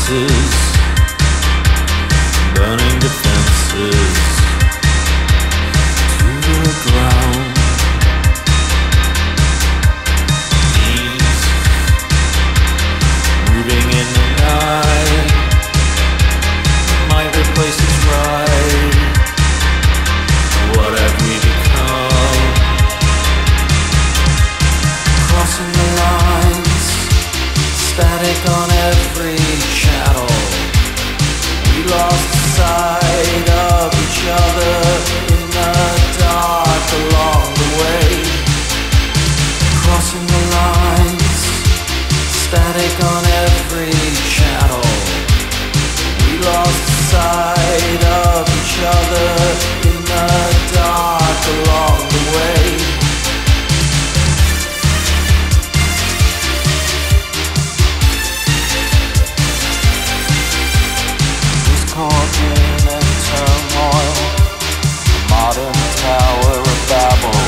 senses, burning defenses to the ground. Ease, moving in the night, might replace its right. What have we become? Crossing the lines, static on every channel. We lost sight of each other in the dark along the way. Crossing the lines, static on every channel. We lost sight of each other in the dark along the way. Caught in turmoil, the modern Tower of Babel.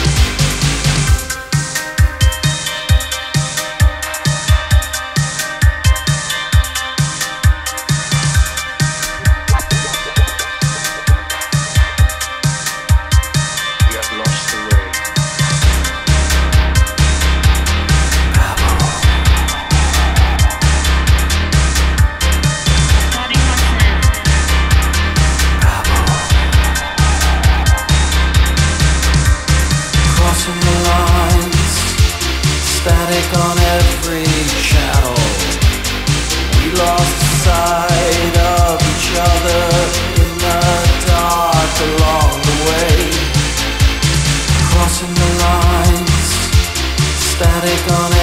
We have lost the way. Crossing the lines, static on every channel. We lost sight of each other in the dark along the way. Crossing the lines, static on